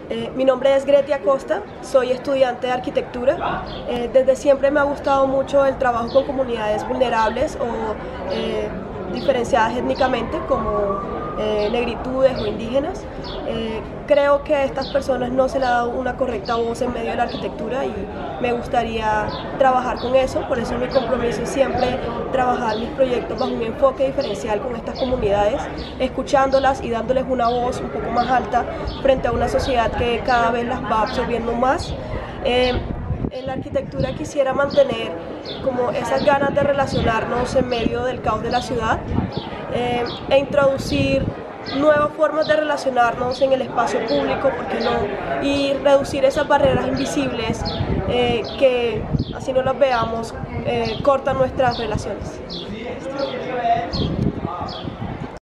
Mi nombre es Greti Acosta, soy estudiante de arquitectura. Desde siempre me ha gustado mucho el trabajo con comunidades vulnerables o diferenciadas étnicamente como negritudes o indígenas. Creo que a estas personas no se les ha dado una correcta voz en medio de la arquitectura y me gustaría trabajar con eso. Por eso mi compromiso es siempre trabajar mis proyectos bajo un enfoque diferencial con estas comunidades, escuchándolas y dándoles una voz un poco más alta frente a una sociedad que cada vez las va absorbiendo más. En la arquitectura quisiera mantener como esas ganas de relacionarnos en medio del caos de la ciudad e introducir nuevas formas de relacionarnos en el espacio público, ¿por qué no? Y reducir esas barreras invisibles que, así no las veamos, cortan nuestras relaciones.